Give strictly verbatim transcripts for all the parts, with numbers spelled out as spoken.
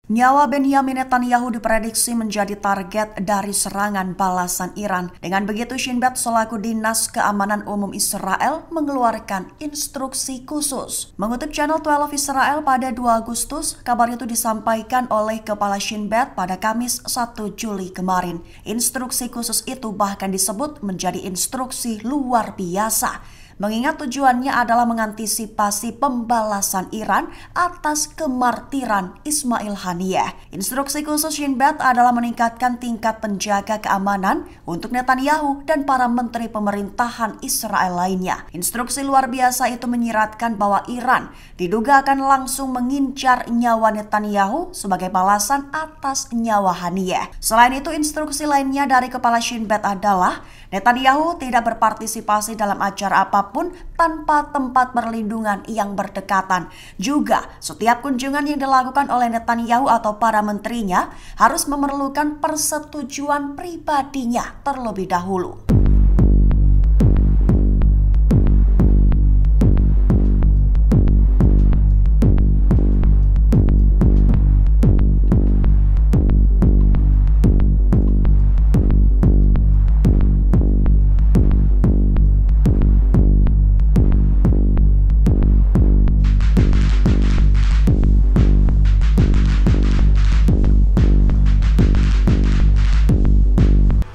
Nyawa Benyamin Netanyahu diprediksi menjadi target dari serangan balasan Iran. Dengan begitu, Shin Bet selaku Dinas Keamanan Umum Israel mengeluarkan instruksi khusus. Mengutip channel dua belas Israel pada dua Agustus, kabar itu disampaikan oleh Kepala Shin Bet pada Kamis satu Juli kemarin. Instruksi khusus itu bahkan disebut menjadi instruksi luar biasa, mengingat tujuannya adalah mengantisipasi pembalasan Iran atas kemartiran Ismail Haniyeh. Instruksi khusus Shin Bet adalah meningkatkan tingkat penjaga keamanan untuk Netanyahu dan para menteri pemerintahan Israel lainnya. Instruksi luar biasa itu menyiratkan bahwa Iran diduga akan langsung mengincar nyawa Netanyahu sebagai balasan atas nyawa Haniyeh. Selain itu, instruksi lainnya dari Kepala Shin Bet adalah Netanyahu tidak berpartisipasi dalam acara apapun tanpa tempat perlindungan yang berdekatan. Juga, setiap kunjungan yang dilakukan oleh Netanyahu atau para menterinya harus memerlukan persetujuan pribadinya terlebih dahulu.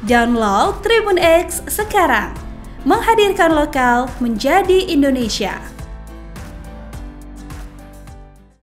Download Tribun X sekarang, menghadirkan lokal menjadi Indonesia.